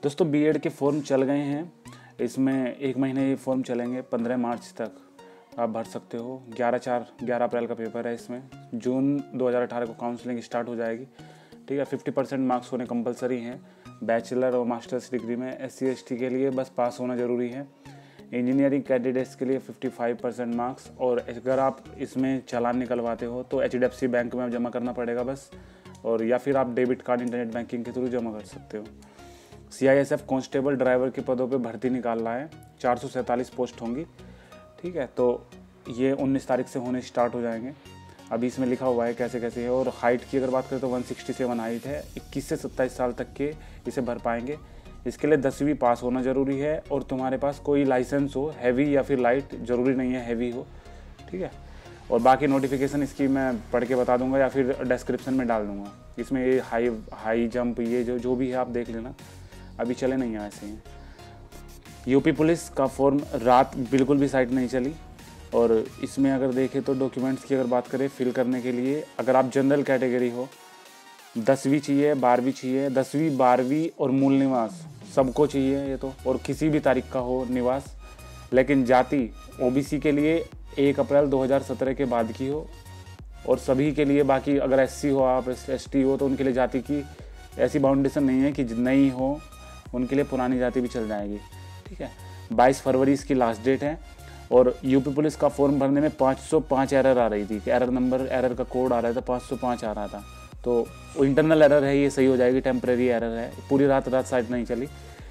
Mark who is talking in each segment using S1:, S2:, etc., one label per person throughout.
S1: दोस्तों बीएड के फॉर्म चल गए हैं, इसमें 1 महीने ये फॉर्म चलेंगे, 15 मार्च तक आप भर सकते हो। 11 अप्रैल का पेपर है, इसमें जून 2018 को काउंसलिंग स्टार्ट हो जाएगी। ठीक है, 50% मार्क्स होने कंपलसरी हैं बैचलर और मास्टर्स डिग्री में। SC/ST के लिए बस पास होना ज़रूरी है। इंजीनियरिंग कैंडिडेट्स के लिए 55% मार्क्स, और अगर आप इसमें चालान निकलवाते हो तो HDFC बैंक में जमा करना पड़ेगा बस, और या फिर आप डेबिट कार्ड इंटरनेट बैंकिंग के थ्रू जमा कर सकते हो। CISF कांस्टेबल ड्राइवर के पदों पे भर्ती निकाल रहा है, 447 पोस्ट होंगी। ठीक है, तो ये 19 तारीख से होने स्टार्ट हो जाएंगे। अभी इसमें लिखा हुआ है कैसे कैसे है। और हाइट की अगर बात करें तो 167 हाइट है। 21 से 27 साल तक के इसे भर पाएंगे। इसके लिए 10वीं पास होना ज़रूरी है, और तुम्हारे पास कोई लाइसेंस हो, हैवी या फिर लाइट, ज़रूरी नहीं है हैवी हो। ठीक है, और बाकी नोटिफिकेशन इसकी मैं पढ़ के बता दूंगा या फिर डिस्क्रिप्शन में डाल दूंगा। इसमें ये हाई जंप ये जो भी है आप देख लेना, अभी चले नहीं है ऐसे ही। यूपी पुलिस का फॉर्म रात बिल्कुल भी साइट नहीं चली। और इसमें अगर देखें तो डॉक्यूमेंट्स की अगर बात करें फिल करने के लिए, अगर आप जनरल कैटेगरी हो, 10वीं चाहिए, 12वीं चाहिए, 10वीं 12वीं और मूल निवास सबको चाहिए ये तो, और किसी भी तारीख का हो निवास। लेकिन जाति OBC के लिए 1 अप्रैल 2017 के बाद की हो, और सभी के लिए बाकी अगर SC हो आप, ST हो, तो उनके लिए जाति की ऐसी बाउंडेशन नहीं है कि नई हो, उनके लिए पुरानी जाति भी चल जाएगी। ठीक है, 22 फरवरी इसकी लास्ट डेट है। और यूपी पुलिस का फॉर्म भरने में 505 एरर आ रही थी, एरर का कोड आ रहा था, 505 आ रहा था। तो इंटरनल एरर है, ये सही हो जाएगी, टेम्परेरी एरर है। पूरी रात साइट नहीं चली।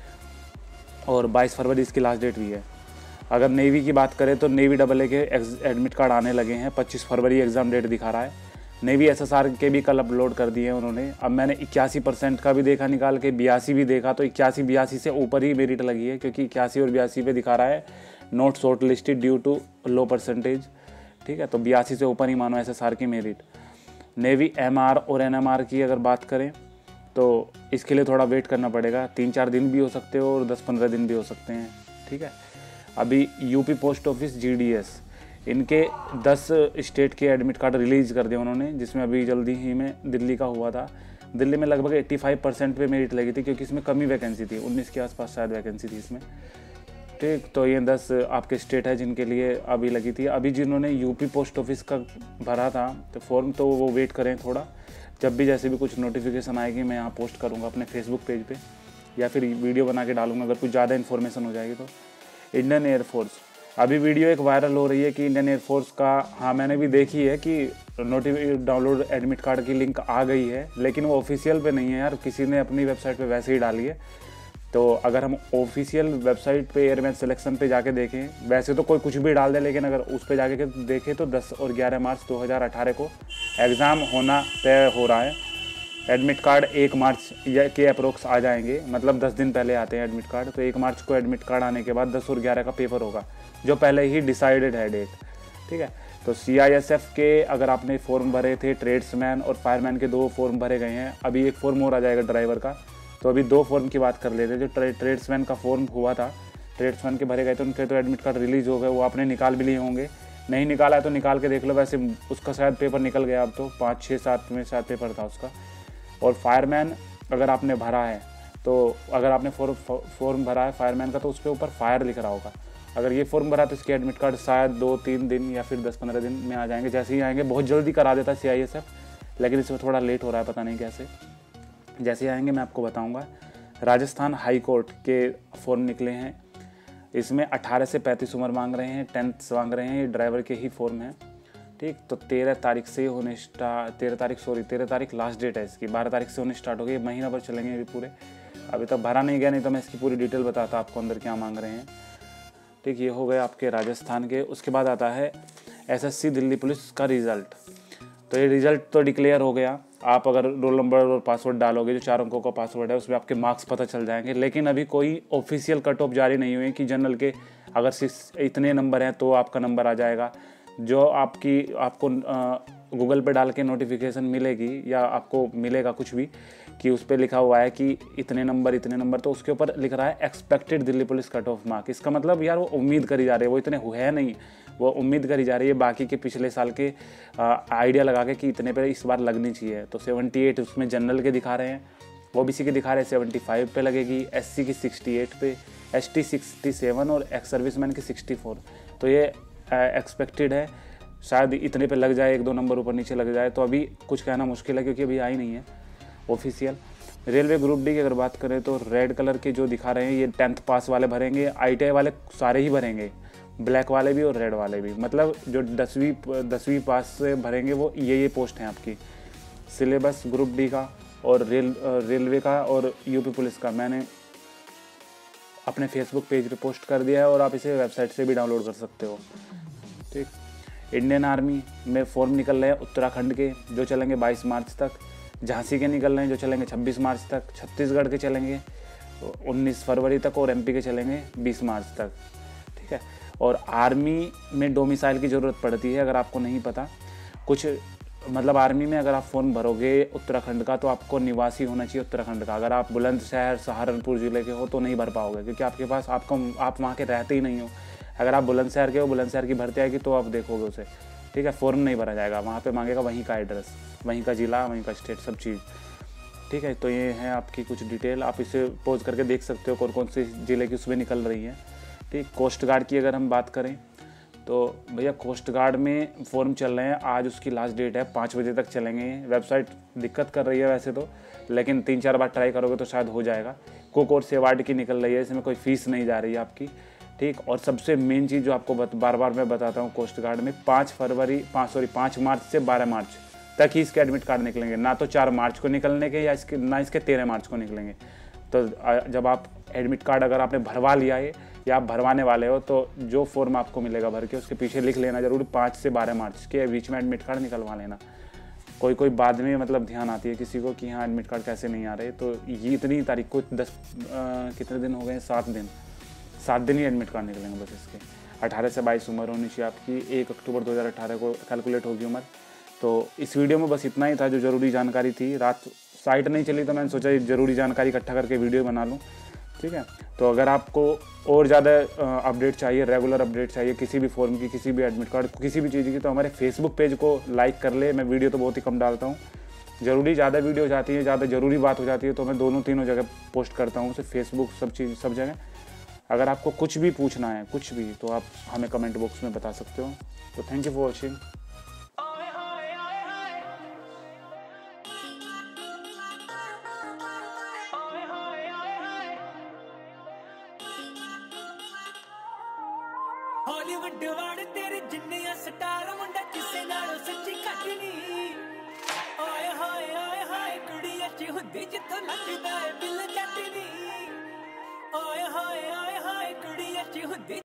S1: और 22 फरवरी इसकी लास्ट डेट भी है। अगर नेवी की बात करें तो नेवी AA के एडमिट कार्ड आने लगे हैं। 25 फरवरी एग्ज़ाम डेट दिखा रहा है। नेवी SSR के भी कल अपलोड कर दिए हैं उन्होंने। अब मैंने 81% का भी देखा निकाल के, 82 भी देखा, तो 81-82 से ऊपर ही मेरिट लगी है, क्योंकि 81 और 82 पे दिखा रहा है not shortlisted due to low percentage. ठीक है, तो 82 से ऊपर ही मानो SSR की मेरिट। नेवी MR और NMR की अगर बात करें तो इसके लिए थोड़ा वेट करना पड़ेगा, 3-4 दिन भी हो सकते हो और 10-15 दिन भी हो सकते हैं। ठीक है, अभी यूपी पोस्ट ऑफिस GDS इनके 10 स्टेट के एडमिट कार्ड रिलीज़ कर दिए उन्होंने, जिसमें अभी जल्दी ही में दिल्ली का हुआ था। दिल्ली में लगभग 85% पे मेरिट लगी थी, क्योंकि इसमें कमी वैकेंसी थी, 19 के आसपास शायद वैकेंसी थी इसमें। ठीक, तो ये 10 आपके स्टेट है जिनके लिए अभी लगी थी। अभी जिन्होंने यूपी पोस्ट ऑफिस का भरा था तो फॉर्म, तो वो वेट करें थोड़ा। जब भी जैसे भी कुछ नोटिफिकेशन आएगी मैं यहाँ पोस्ट करूँगा अपने फेसबुक पेज पे, या फिर वीडियो बना के डालूंगा अगर कुछ ज़्यादा इन्फॉर्मेशन हो जाएगी तो। इंडियन एयरफोर्स, अभी वीडियो एक वायरल हो रही है कि इंडियन एयरफोर्स का, हाँ मैंने भी देखी है कि डाउनलोड एडमिट कार्ड की लिंक आ गई है, लेकिन वो ऑफिशियल पे नहीं है यार, किसी ने अपनी वेबसाइट पे वैसे ही डाली है। तो अगर हम ऑफिशियल वेबसाइट पे एयरमैन सिलेक्शन पे जाके देखें, वैसे तो कोई कुछ भी डाल दे, लेकिन अगर उस पे जाके देखें तो 10 और 11 मार्च 2018 को एग्ज़ाम होना तय हो रहा है। एडमिट कार्ड 1 मार्च के अप्रोक्स आ जाएंगे, मतलब 10 दिन पहले आते हैं एडमिट कार्ड। तो 1 मार्च को एडमिट कार्ड आने के बाद 10 और 11 का पेपर होगा, जो पहले ही डिसाइडेड है डेट। ठीक है, तो CISF के अगर आपने फॉर्म भरे थे, ट्रेड्समैन और फायरमैन के 2 फॉर्म भरे गए हैं। अभी एक फॉर्म और आ जाएगा ड्राइवर का। तो अभी 2 फॉर्म की बात कर लेते हैं। जो ट्रेड्समैन का फॉर्म हुआ था, ट्रेड्समैन के भरे गए थे, उनके तो एडमिट कार्ड रिलीज़ हो गए, वो आपने निकाल भी लिए होंगे। नहीं निकाला है तो निकाल के देख लो, वैसे उसका शायद पेपर निकल गया अब तो, 5, 6, 7 में शायद पेपर था उसका। और फायरमैन अगर आपने भरा है, तो अगर आपने फॉर्म भरा है फायरमैन का, तो उस पर ऊपर फायर लिख रहा होगा। अगर ये फॉर्म भरा तो इसके एडमिट कार्ड शायद 2-3 दिन या फिर 10-15 दिन में आ जाएंगे। जैसे ही आएंगे, बहुत जल्दी करा देता है CISF, लेकिन इसमें थोड़ा लेट हो रहा है, पता नहीं कैसे। जैसे ही आएंगे मैं आपको बताऊंगा। राजस्थान हाई कोर्ट के फॉर्म निकले हैं, इसमें 18 से 35 उम्र मांग रहे हैं, 10th मांग रहे हैं, ये ड्राइवर के ही फॉर्म है। ठीक, तो 13 तारीख से होने 13 तारीख लास्ट डेट है इसकी, 12 तारीख से होने स्टार्ट हो गई। महीना भर चलेंगे अभी पूरे। अभी तक भरा नहीं गया, नहीं तो मैं इसकी पूरी डिटेल बताता आपको अंदर क्या मांग रहे हैं। ठीक, ये हो गए आपके राजस्थान के। उसके बाद आता है SSC दिल्ली पुलिस का रिज़ल्ट। तो ये रिज़ल्ट तो डिक्लेयर हो गया। आप अगर रोल नंबर और पासवर्ड डालोगे, जो 4 अंकों का पासवर्ड है, उसमें आपके मार्क्स पता चल जाएंगे। लेकिन अभी कोई ऑफिशियल कट ऑफ जारी नहीं हुई कि जनरल के अगर इतने नंबर हैं तो आपका नंबर आ जाएगा। जो आपको गूगल पे डाल के नोटिफिकेशन मिलेगी, या आपको मिलेगा कुछ भी कि उस पर लिखा हुआ है कि इतने नंबर, तो उसके ऊपर लिख रहा है expected Delhi police cut off mark. इसका मतलब यार वो उम्मीद करी जा रही है, वो इतने है नहीं, वो उम्मीद करी जा रही है बाकी के पिछले साल के आइडिया लगा के कि इतने पे इस बार लगनी चाहिए। तो 78 उसमें जनरल के दिखा रहे हैं, ओबीसी की दिखा रहे 75 पे लगेगी, एससी की 68 पे, एसटी 67 और एक्स सर्विसमैन की 64। तो ये एक्सपेक्टेड है, शायद इतने पे लग जाए, 1-2 नंबर ऊपर नीचे लग जाए। तो अभी कुछ कहना मुश्किल है क्योंकि अभी आई नहीं है ऑफिशियल। रेलवे ग्रुप डी की अगर बात करें तो रेड कलर के जो दिखा रहे हैं ये 10th पास वाले भरेंगे, ITI वाले सारे ही भरेंगे, ब्लैक वाले भी और रेड वाले भी। मतलब जो 10वीं पास से भरेंगे वो ये पोस्ट हैं आपकी। सिलेबस ग्रुप डी का और रेलवे का और यूपी पुलिस का मैंने अपने फेसबुक पेज पे पोस्ट कर दिया है और आप इसे वेबसाइट से भी डाउनलोड कर सकते हो। ठीक। इंडियन आर्मी में फॉर्म निकल रहे हैं उत्तराखंड के, जो चलेंगे 22 मार्च तक। झांसी के निकल रहे हैं जो चलेंगे 26 मार्च तक। छत्तीसगढ़ के चलेंगे 19 फरवरी तक और MP के चलेंगे 20 मार्च तक। ठीक है। और आर्मी में डोमिसाइल की ज़रूरत पड़ती है, अगर आपको नहीं पता कुछ, मतलब आर्मी में अगर आप फॉर्म भरोगे उत्तराखंड का तो आपको निवासी होना चाहिए उत्तराखंड का। अगर आप बुलंदशहर सहारनपुर ज़िले के हो तो नहीं भर पाओगे, क्योंकि आपके पास आप वहाँ के रहते ही नहीं हो। अगर आप बुलंदशहर के हो, बुलंदशहर की भर्ती आएगी तो आप देखोगे उसे। ठीक है। फॉर्म नहीं भरा जाएगा, वहाँ पे मांगेगा वहीं का एड्रेस, वहीं का ज़िला, वहीं का स्टेट, सब चीज़। ठीक है। तो ये है आपकी कुछ डिटेल, आप इसे पोज करके देख सकते हो कौन कौन से ज़िले की उसमें निकल रही है। ठीक। कोस्ट गार्ड की अगर हम बात करें तो भैया कोस्ट गार्ड में फॉर्म चल रहे हैं, आज उसकी लास्ट डेट है, 5 बजे तक चलेंगे। वेबसाइट दिक्कत कर रही है वैसे तो, लेकिन 3-4 बार ट्राई करोगे तो शायद हो जाएगा। कुक और सेवार्ड की निकल रही है, इसमें कोई फीस नहीं जा रही है आपकी। ठीक। और सबसे मेन चीज़ जो आपको बार बार मैं बताता हूँ, कोस्ट गार्ड में 5 मार्च से 12 मार्च तक ही इसके एडमिट कार्ड निकलेंगे, ना तो 4 मार्च को निकलने के या इसके 13 मार्च को निकलेंगे। तो जब आप एडमिट कार्ड अगर आपने भरवा लिया है या आप भरवाने वाले हो तो जो फॉर्म आपको मिलेगा भर के उसके पीछे लिख लेना जरूर 5 से 12 मार्च के बीच में एडमिट कार्ड निकलवा लेना। कोई बाद में मतलब ध्यान आती है किसी को कि हाँ एडमिट कार्ड कैसे नहीं आ रहे, तो ये इतनी तारीख को कितने दिन हो गए, 7 दिन ही एडमिट कार्ड निकलेंगे बस इसके। 18 से 22 उम्र होनी चाहिए आपकी, 1 अक्टूबर 2018 को कैलकुलेट होगी उम्र। तो इस वीडियो में बस इतना ही था जो ज़रूरी जानकारी थी। रात साइट नहीं चली तो मैंने सोचा ज़रूरी जानकारी इकट्ठा करके वीडियो बना लूँ। ठीक है। तो अगर आपको और ज़्यादा अपडेट चाहिए, रेगुलर अपडेट चाहिए किसी भी फॉर्म की, किसी भी एडमिट कार्ड, किसी भी चीज़ की, तो हमारे फेसबुक पेज को लाइक कर ले। मैं वीडियो तो बहुत ही कम डालता हूँ, ज़रूरी ज़्यादा वीडियो हो जाती है, ज़्यादा ज़रूरी बात हो जाती है तो मैं 2-3 जगह पोस्ट करता हूँ, सिर्फ फेसबुक सब जगह। अगर आपको कुछ भी पूछना है, कुछ भी, तो आप हमें कमेंट बॉक्स में बता सकते हो। तो thank you for watching.
S2: Hollywood वाले तेरे जिन्ने स्टार मुंडा किसे नालों सच्ची घट नहीं। ओए होए ओए होए कुड़ी अच्छी हुंदी जिथों लगदा है बिल जट नहीं। ओए होए ओए होए कुड़ी अच्छी हुंदी।